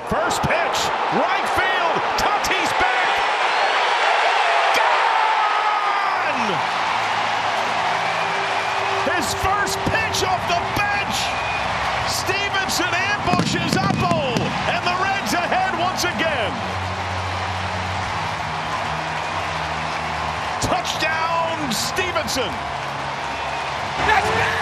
First pitch, right field, Tatis back. Gone! His first pitch off the bench. Stephenson ambushes Apple, and the Reds ahead once again. Touchdown, Stephenson.